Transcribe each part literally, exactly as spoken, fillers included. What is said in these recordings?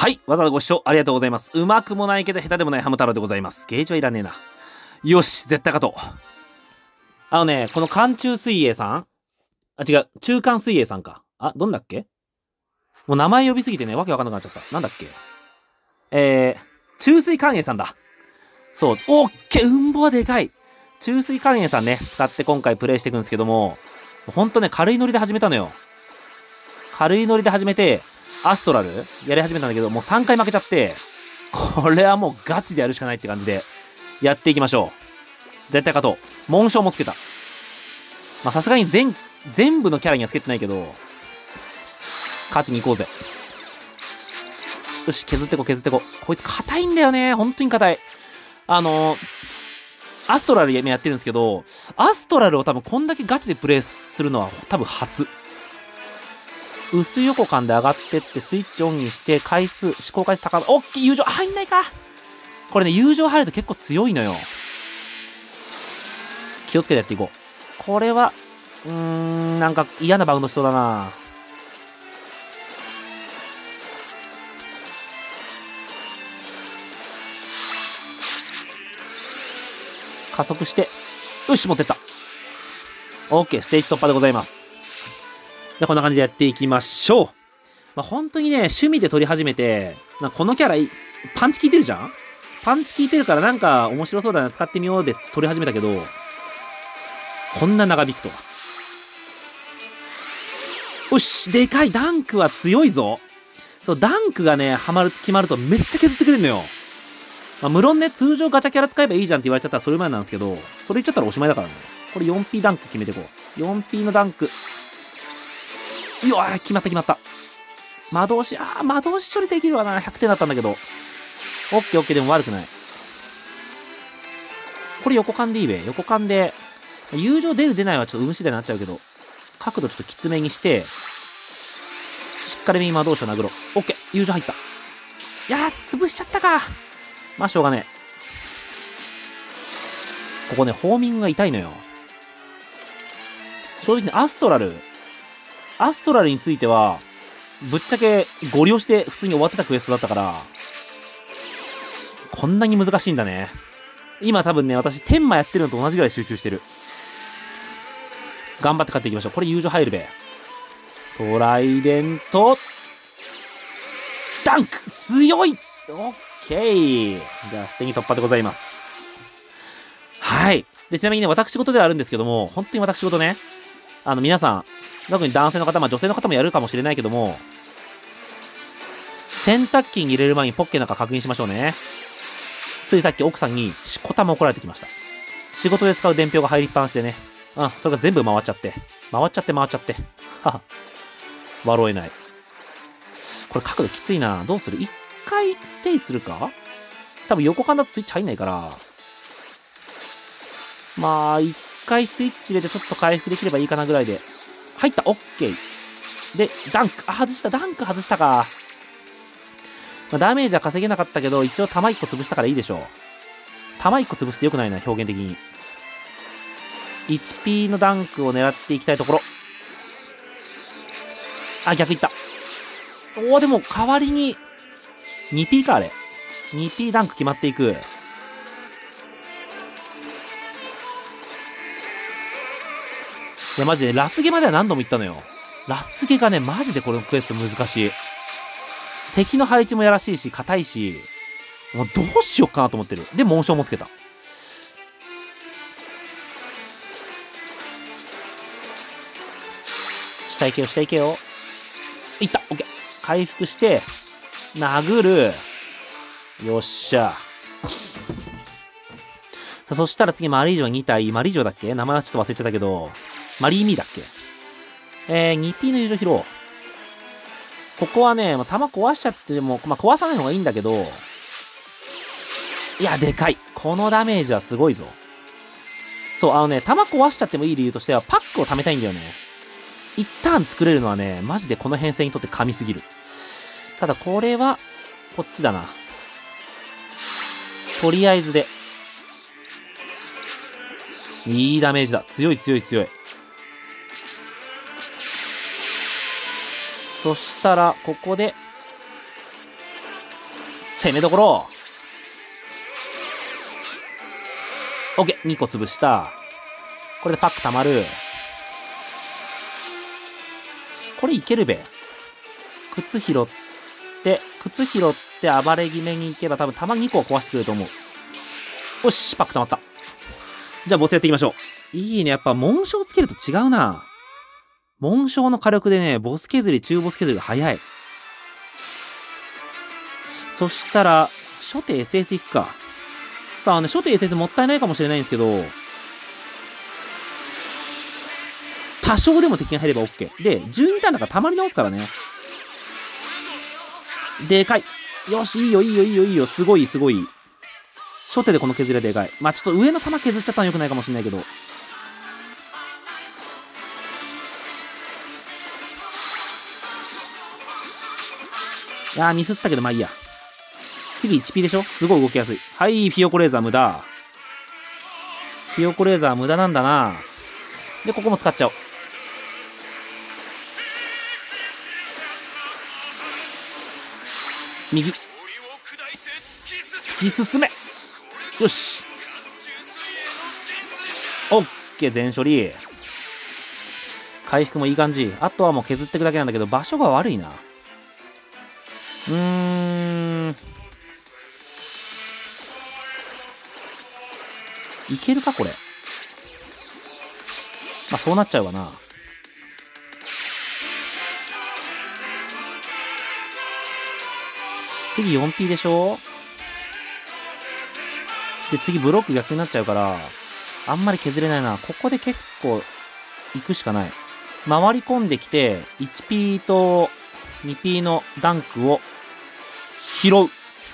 はい、わざわざご視聴ありがとうございます。うまくもないけど下手でもないハム太郎でございます。ゲージはいらねえな。よし、絶対勝とう。あのね、この寒中水泳さん、あ、違う、中間水泳さんか。あ、どんだっけ？もう名前呼びすぎてね、わけわかんなくなっちゃった。なんだっけ？えー、中水寛永さんだ。そう、おっけ、うんぼはでかい。中水寛永さんね、使って今回プレイしていくんですけども、ほんとね、軽いノリで始めたのよ。軽いノリで始めて、アストラルやり始めたんだけど、もうさんかい負けちゃって、これはもうガチでやるしかないって感じで、やっていきましょう。絶対勝とう。紋章もつけた。まあさすがに全、全部のキャラにはつけてないけど、勝ちに行こうぜ。よし、削ってこ、削ってこ。こいつ硬いんだよね。本当に硬い。あのー、アストラルやってるんですけど、アストラルを多分こんだけガチでプレイするのは多分初。薄横感で上がってってスイッチオンにして回数、思考回数高め、おっきい友情、入んないか。これね、友情入ると結構強いのよ。気をつけてやっていこう。これは、うーん、なんか嫌なバウンドしそうだな。加速して、よし、持ってった。OK、ステージ突破でございます。で、こんな感じでやっていきましょう。まあ、本当にね、趣味で撮り始めて、なんかこのキャラ、パンチ効いてるじゃん？パンチ効いてるからなんか面白そうだな、使ってみようで撮り始めたけど、こんな長引くとは。よし、でかい。ダンクは強いぞ。そう、ダンクがね、はまる、決まるとめっちゃ削ってくれるのよ。まあ、無論ね、通常ガチャキャラ使えばいいじゃんって言われちゃったらそれまでなんですけど、それ言っちゃったらおしまいだからね。これ よんピー ダンク決めていこう。よんピー のダンク。うわー、決まった決まった。魔導士、あー、魔導士処理できるわな。ひゃくてんだったんだけど。オッケーオッケー、でも悪くない。これ横間でいいべ。横間で、友情出る出ないはちょっと運次第になっちゃうけど、角度ちょっときつめにして、しっかりめに魔導士を殴ろう。オッケー、友情入った。いやー、潰しちゃったか。まあ、しょうがねえ。ここね、ホーミングが痛いのよ。正直ね、アストラル、アストラルについては、ぶっちゃけゴリ押して普通に終わってたクエストだったから、こんなに難しいんだね。今多分ね、私、天魔やってるのと同じぐらい集中してる。頑張って勝っていきましょう。これ友情入るべ。トライデント、ダンク強い。オッケー。じゃあ、捨てに突破でございます。はい。で、ちなみにね、私事ではあるんですけども、本当に私事ね、あの、皆さん、特に男性の方、まあ女性の方もやるかもしれないけども、洗濯機に入れる前にポッケなんか確認しましょうね。ついさっき奥さんにしこたま怒られてきました。仕事で使う伝票が入りっぱなしでね。あ、それが全部回っちゃって。回っちゃって回っちゃって。はは。笑えない。これ角度きついな。どうする？一回ステイするか？多分横間だとスイッチ入んないから。まあ、一回スイッチ入れてちょっと回復できればいいかなぐらいで。入った！オッケー！で、ダンク！あ、外した！ダンク外したか。まあ、ダメージは稼げなかったけど、一応弾いっこ潰したからいいでしょう。弾いっこ潰してよくないな、表現的に。いちピー のダンクを狙っていきたいところ。あ、逆いった。おー、でも代わりに にピー か、あれ。にピー ダンク決まっていく。いや、マジで、ラスゲまでは何度も言ったのよ。ラスゲがね、マジでこのクエスト難しい。敵の配置もやらしいし、硬いし、もうどうしよっかなと思ってる。で、紋章もつけた。下行けよ、下行けよ。いった！オッケー！回復して、殴る。よっしゃ。そしたら次、マリージョに体、マリージョだっけ？名前はちょっと忘れちゃったけど、マリーミーだっけ？えー、にピー の友情拾おう。ここはね、まあ、弾壊しちゃっても、まあ、壊さない方がいいんだけど、いや、でかい。このダメージはすごいぞ。そう、あのね、弾壊しちゃってもいい理由としては、パックを貯めたいんだよね。一旦作れるのはね、マジでこの編成にとって神すぎる。ただ、これは、こっちだな。とりあえずで。いいダメージだ。強い強い強い。そしたら、ここで、 攻めどころ。オッケー、にこ潰した。これでパック溜まる。これいけるべ。靴拾って、靴拾って暴れ決めに行けば多分弾にこは壊してくれると思う。よし、パック溜まった。じゃあボスやっていきましょう。いいね。やっぱ紋章つけると違うな。紋章の火力でね、ボス削り、中ボス削りが早い。そしたら、初手 エスエス いくか。さあね、初手 エスエス もったいないかもしれないんですけど、多少でも敵が入れば OK。で、じゅうにターンだから溜まり直すからね。でかい。よし、いいよ、いいよ、いいよ、いいよ。すごい、すごい。初手でこの削りはでかい。まあちょっと上の弾削っちゃったのよくないかもしれないけど。いやー、ミスったけど、まあいいや。次 いちピー でしょ？すごい動きやすい。はい、フィヨコレーザー無駄。フィヨコレーザー無駄なんだな。で、ここも使っちゃおう。右。突き進め。よし。オッケー、全処理。回復もいい感じ。あとはもう削っていくだけなんだけど、場所が悪いな。うーん。いけるかこれ。まあそうなっちゃうわな。次 よんピー でしょ。で、次ブロック逆になっちゃうから、あんまり削れないな。ここで結構、行くしかない。回り込んできて、いちピー と にピー のダンクを拾う。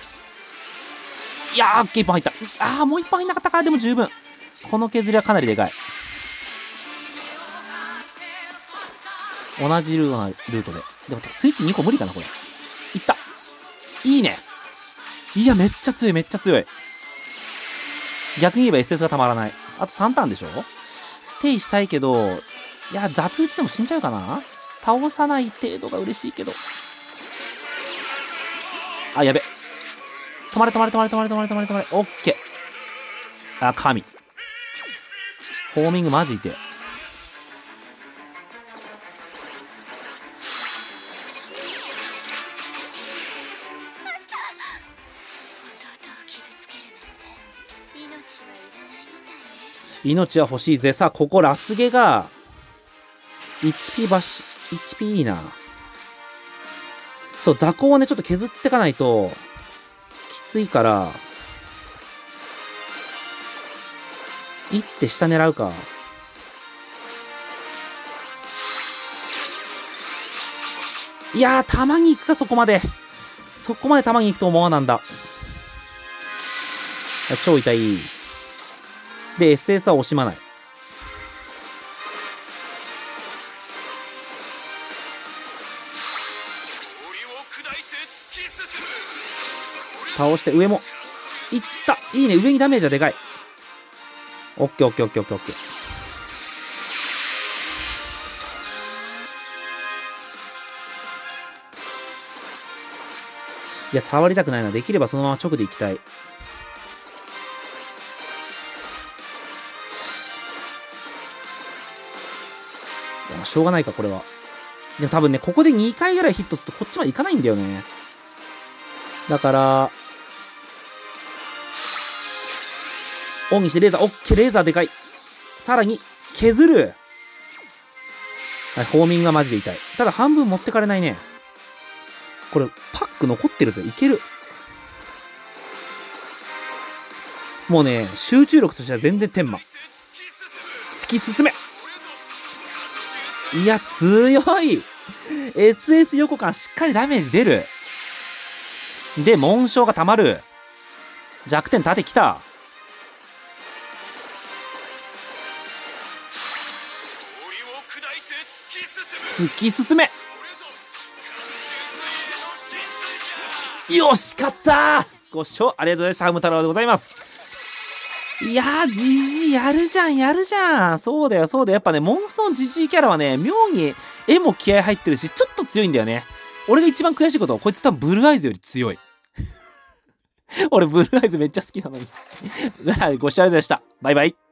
いやー、オッケー、いっぽん入った。あー、もういっぽん入んなかったか。でも十分。この削りはかなりでかい。同じルートな、ルートで。でも、スイッチにこ無理かな、これ。いった。いいね。いや、めっちゃ強い、めっちゃ強い。逆に言えば エスエス がたまらない。あとさんターンでしょ？ステイしたいけど、いや、雑打ちでも死んじゃうかな？倒さない程度が嬉しいけど。あ、やべ。止まれ止まれ止まれ止まれ止まれ止まれ止まれ。オッケー。あ、神。ホーミングマジで。命は欲しいぜ。さあ、ここラスゲが いちピー バッシュ、いちピー いいな。そう、雑魚をね、ちょっと削ってかないときついから、いって下狙うか。いやー、弾に行くか、そこまで。そこまで弾に行くと思わなんだ。超痛い。で、エスエス は惜しまない。倒して、上も。いった。いいね。上にダメージはでかい。オッケーオッケーオッケーオッケーオッケー。いや、触りたくないな。できればそのまま直で行きたい。しょうがないか、これは。でも多分ね、ここでにかいぐらいヒットするとこっちまでいかないんだよね。だから、オンにしてレーザー、オッケー、レーザーでかい。さらに、削る。はい、ホーミングがマジで痛い。ただ半分持ってかれないね。これ、パック残ってるぜ。いける。もうね、集中力としては全然天満。突き進め。いや、強い !エスエス 横間しっかりダメージ出る。で、紋章が溜まる。弱点縦きた。突き進め。よし、勝ったー。ご視聴ありがとうございました。ハム太郎でございます。いやー、ジジイやるじゃん、やるじゃん。そうだよ、そうだよ。やっぱね、モンストのジジイキャラはね、妙に絵も気合入ってるし、ちょっと強いんだよね。俺が一番悔しいことは、こいつ多分ブルーアイズより強い。 俺、ブルーアイズめっちゃ好きなのに。ご視聴ありがとうございました。バイバイ。